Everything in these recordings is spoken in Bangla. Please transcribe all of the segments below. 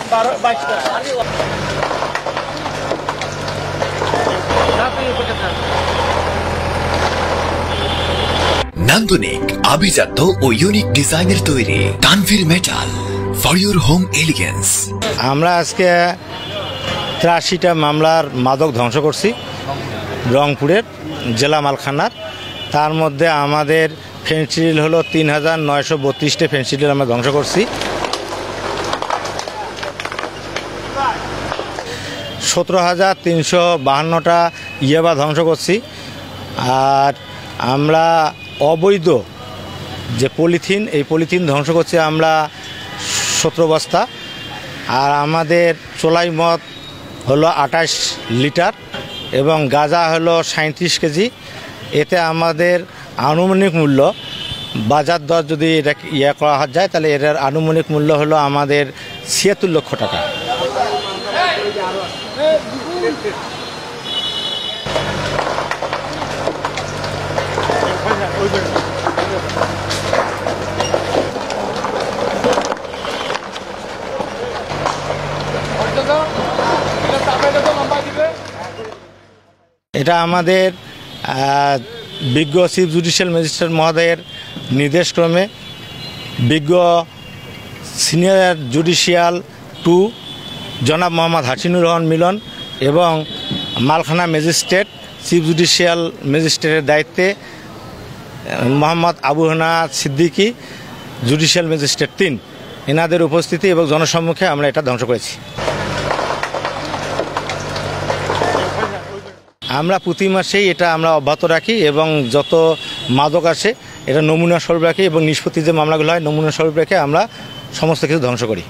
নান্দনিক আভিজাত্য ও ইউনিক ডিজাইনের তৈরি Tanvir metal for your home elegance. আমরা আজকে 83টা মামলার মাদক ধ্বংস করছি রংপুরের জেলা মালখানার। তার মধ্যে আমাদের ফেনসিডিল হলো 3932টে ফেনসিডিল আমরা ধ্বংস করছি। 17,352টা ইয়াবা ধ্বংস করছি। আর আমরা অবৈধ যে পলিথিন, এই পলিথিন ধ্বংস করছি আমরা 17 বস্তা। আর আমাদের চোলাই মদ হলো 28 লিটার এবং গাঁজা হলো 37 কেজি। এতে আমাদের আনুমানিক মূল্য, বাজার দর যদি এটা করা যায় তাহলে এর আনুমানিক মূল্য হলো আমাদের 76 লক্ষ টাকা। এটা আমাদের বিজ্ঞ চিফ জুডিশিয়াল ম্যাজিস্ট্রেট মহোদয়ের নির্দেশক্রমে বিজ্ঞ সিনিয়র জুডিশিয়াল 2 জনাব মোহাম্মদ হাসিনুর রহমান মিলন এবং মালখানা ম্যাজিস্ট্রেট চিফ জুডিশিয়াল ম্যাজিস্ট্রেটের দায়িত্বে মোহাম্মদ আবু হানা সিদ্দিকী জুডিশিয়াল ম্যাজিস্ট্রেট 3, এনাদের উপস্থিতি এবং জনসম্মুখে আমরা এটা ধ্বংস করেছি। আমরা প্রতি মাসেই এটা আমরা অব্যাহত রাখি এবং যত মাদক আসে এটা নমুনা স্বরূপ রাখি এবং নিষ্পত্তি যে মামলাগুলো হয় নমুনা স্বরূপ রেখে আমরা সমস্ত কিছু ধ্বংস করি।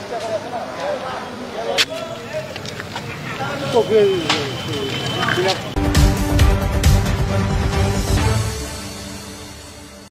Okay.